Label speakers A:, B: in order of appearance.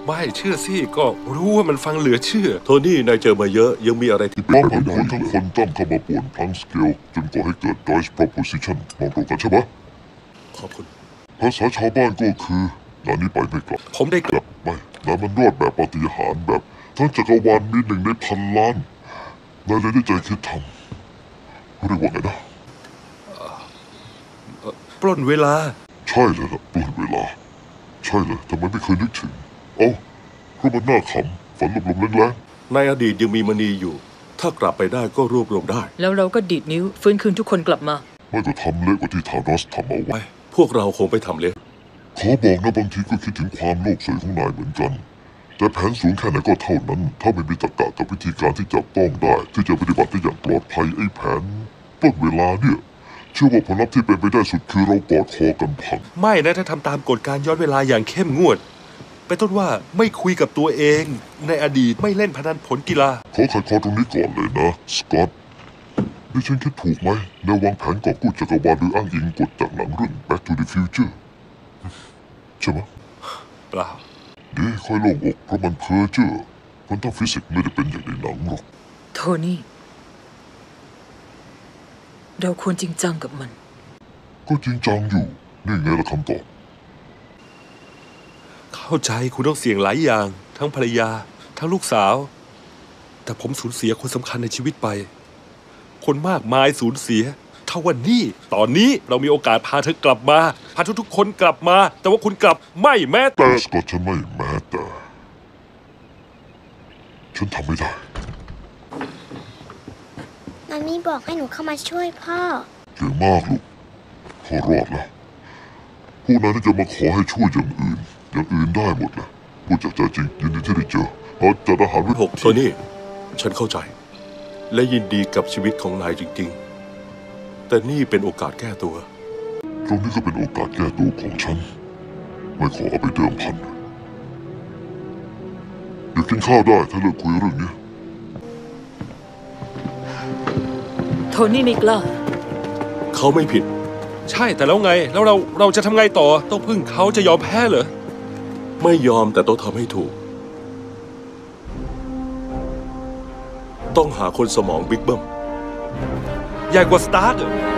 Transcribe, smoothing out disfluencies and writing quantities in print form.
A: ไม่เชื่อสิก็รู้ว่ามันฟังเหลือเชื่อ
B: โทนี่นายเจอมาเยอะยังมีอะไรที่
C: ป้องกันคนทั้งคนตั้งเข้ามาป่วนพลังสเกลจนก่อให้เกิด Joyce Proposition มองตรงกันใช่ไหม
B: ขอบคุณ
C: ภาษาชาวบ้านก็คือนายนี้ไปไม่กลับ
A: ผมได้กลับ
C: ไม่นายมันรอดแบบปาฏิหาริย์แบบทั้งจักรวาลมี1 ใน 1,000 ล้านนายเลยได้ใจคิดทำเรียกว่าไงนะ
A: ปล้นเวลา
C: ใช่เลยล่ะปล้นเวลาใช่เลยทำไมไม่เคยนึกถึงเอ้าเพราะมันน่าขำฝันลมๆแรง
B: ในอดีตยังมีมณีอยู่ถ้ากลับไปได้ก็รวบรวมได้
D: แล้วเราก็ดีดนิ้วฟื้นคืนทุกคนกลับมา
C: ไม่ก็ทำเละกว่าที่ธานอสทำเอาไว้
B: พวกเราคงไปทำเละ
C: ขอบอกนะบางทีก็คิดถึงความโลภสวยของนายเหมือนกันแต่แผนสูงแค่ไหนก็เท่านั้นถ้าไม่มีตรรกะกับวิธีการที่จับต้องได้ที่จะปฏิบัติได้อย่างปลอดภัยไอ้แผนปล้นเวลาเนี่ยเชื่อว่าผลลัพธ์ที่เป็นไปได้สุดคือเรากอดคอกันพัง
A: ไม่นะถ้าทำตามกฎการย้อนเวลาอย่างเข้มงวดเป็นต้นว่าไม่คุยกับตัวเองในอดีตไม่เล่นพนันผลกีฬา
C: ขอขัดคอตรงนี้ก่อนเลยนะสกอตนี่ฉันคิดถูกไหมในวางแผนกอบกู้จักรวาลโดยอ้างอิงกฎจากหนังเรื่อง Back to the Future ใช่ไหม
A: เปล่า
C: ดีค่อยโล่งอกเพราะมันเพ้อเจ้อควอนตัมฟิสิกส์ไม่ได้เป็นอย่างในหนังหรอก
D: โทนี่เราควรจริงจังกับมัน
C: ก็จริงจังอยู่นี่ไงล่ะคำตอบ
A: เข้าใจคุณต้องเสี่ยงหลายอย่างทั้งภรรยาทั้งลูกสาวแต่ผมสูญเสียคนสำคัญในชีวิตไปคนมากมายสูญเสียเท่าวันนี้ตอนนี้เรามีโอกาสพาเธอกลับมาพาทุกคนกลับมาแต่ว่าคุณกลับไม่แม้แต่
C: สกอตฉันไม่แม้แต่ฉันทำไม่ได้
E: มันมีบอกให้หนูเข้ามาช่วยพ่อ
C: เก่งมากลูกพ่อรอดแล้วพวกนั้นจะมาขอให้ช่วยอย่างอื่นได้หมดแหละพูดจากใจจริงยินดีที่ได้เจอเราจัดอาหารไว้
B: 6โทนี่ฉันเข้าใจและยินดีกับชีวิตของนายจริงๆแต่นี่เป็นโอกาสแก้ตัว
C: ตรงนี้ก็เป็นโอกาสแก้ตัวของฉันไม่ขอเอาไปเดิมพันเดี๋ยวกินข้าวได้ถ้าเลิกคุยเรื่องนี้
D: โทนี่ไม่กล้า
B: เขาไม่ผิด
A: ใช่แต่แล้วไงแล้วเราจะทำไงต่อต้องพึ่งเขาจะยอมแพ้เหรอ
B: ไม่ยอมแต่ต้องทำให้ถูกต้องหาคนสมองบิ๊กเบิ้ม
A: ใหญ่กว่าสตาร์ก